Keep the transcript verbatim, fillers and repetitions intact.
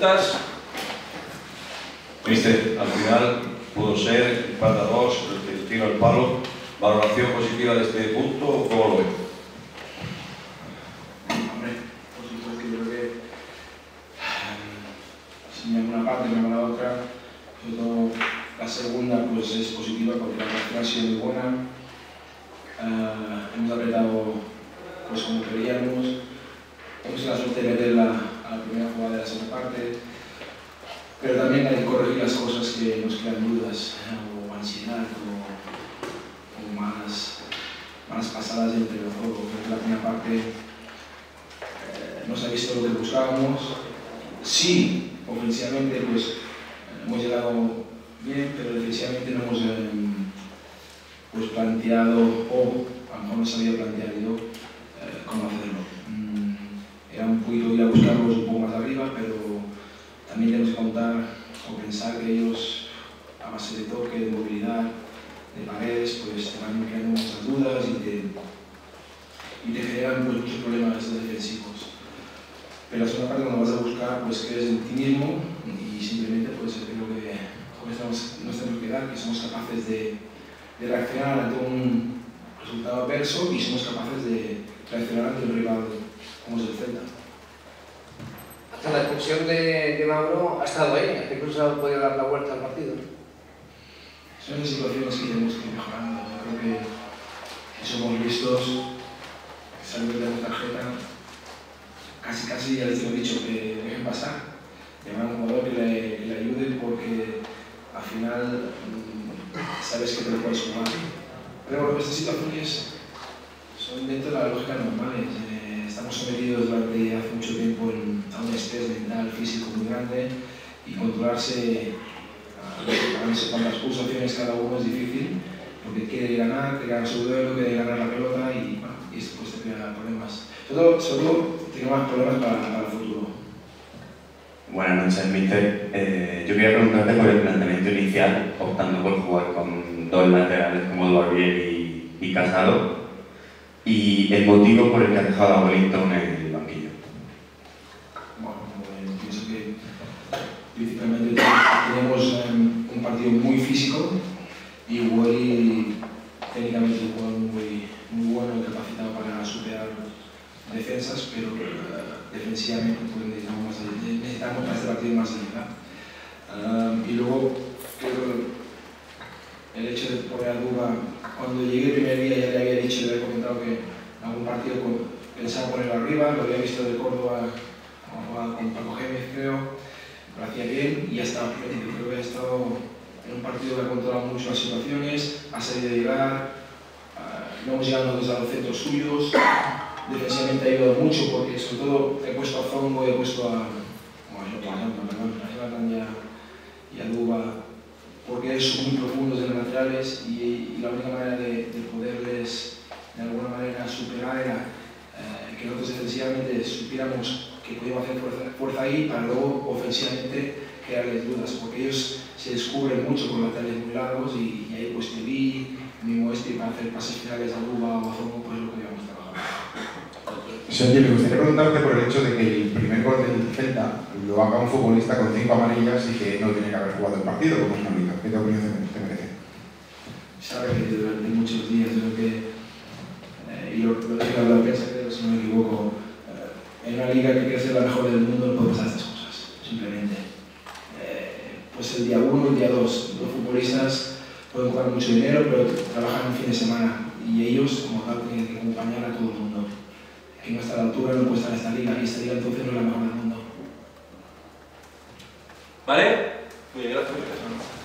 preguntas. Mister, al final pudo ser empate a dos, el tiro al palo. ¿Valoración positiva de este punto o cómo lo ve? Hombre, por supuesto, yo creo que si me hago una parte, me hago la otra, sobre todo la segunda pues es positiva porque la reacción ha sido muy buena. Uh, hemos apretado pues como queríamos, hemos tenido la suerte de meterla a la primera jugada de la segunda parte, pero también hay que corregir las cosas que nos crean dudas o ansiedad o, o malas, malas pasadas entre el juego. Creo que la primera parte eh, no se ha visto lo que buscábamos. Sí, ofensivamente pues eh, hemos llegado bien, pero defensivamente no hemos eh, pues planteado, o a lo mejor no sabía plantear yo eh, cómo hacerlo. Mm, era un poquito ir a buscarlos un poco más arriba, pero también tenemos que contar o pensar que ellos, a base de toque, de movilidad, de paredes, pues te van creando muchas dudas y te, y te generan pues, muchos problemas defensivos. Pero la segunda parte, cuando vas a buscar, pues crees en ti mismo y simplemente pues creo que estamos, nos tenemos que dar, que somos capaces de, de reaccionar ante un resultado adverso y somos capaces de reaccionar ante un rival como es el Celta. Hasta la expulsión de, de Mauro ha estado ahí, que incluso ha podido dar la vuelta al partido. Son las situaciones que tenemos que ir mejorando. Yo creo que, que somos listos, que salimos de la tarjeta, casi casi ya les hemos dicho que dejen pasar, llamar a un jugador que le, que le ayude porque al final mmm, sabes que te lo puedes jugar. Pero estas situaciones son dentro de las lógicas normales. Eh, estamos sometidos durante hace mucho tiempo en, a un estrés mental, físico muy grande y controlarse a no sé cuántas pulsaciones cada uno es difícil porque quiere ganar, quiere ganar su duelo, quiere ganar la pelota y, bueno, y esto pues te crea problemas. Sobre todo, sobre todo tiene más problemas para, para el futuro. Buenas noches, mister. Eh, yo quería preguntarte por el planteamiento inicial, optando por jugar con dos laterales como Duarbier y, y Casado, y el motivo por el que ha dejado a Wellington en el banquillo. Bueno, eh, pienso que principalmente tenemos um, un partido muy físico y Wally técnicamente es un jugador muy, muy bueno y capacitado para superar defensas, pero uh, defensivamente pues, necesitamos, más, necesitamos para este partido más agilidad. Um, y luego creo que el hecho de poner a duda, cuando llegué el primer día ya le había dicho, le había comentado que en algún partido pensaba ponerlo arriba, lo había visto de Córdoba con Paco Gémez creo, lo hacía bien y ya estaba metido. Creo que ha estado en un partido que ha controlado mucho las situaciones, ha sabido llegar, uh, no hemos llegado nosotros a los centros suyos, defensivamente ha ayudado mucho porque sobre todo he puesto a Zongo y he puesto a, bueno, a Jonathan, perdón, a Jonathan y a, y a Duba, porque son muy profundos en los laterales y, y la única manera de, de poderles de alguna manera superar era eh, que nosotros defensivamente supiéramos que podíamos hacer fuerza, fuerza ahí para luego ofensivamente crearles dudas, porque ellos se descubren mucho con laterales muy largos y, y ahí pues te vi, mismo este para hacer pases finales a Duba o a Zongo, pues lo que íbamos trabajando. Sergio, me gustaría preguntarte por el hecho de que el primer gol del Celta lo haga un futbolista con cinco amarillas y que no tiene que haber jugado el partido, como es un árbitro. ¿Qué opinión te merece? Sabe que durante muchos días creo que, eh, y lo, lo dije a la prensa, creo, si no me equivoco, eh, en una liga que quiere ser la mejor del mundo no puede pasar estas cosas, simplemente. Eh, pues el día uno, el día dos, los futbolistas pueden jugar mucho dinero, pero trabajan un fin de semana y ellos, como tal, tienen que acompañar a todo el mundo. Que no está a la altura, no puede estar en esta liga, y esta liga entonces no es la mejor del mundo. ¿Vale? Muy bien, gracias.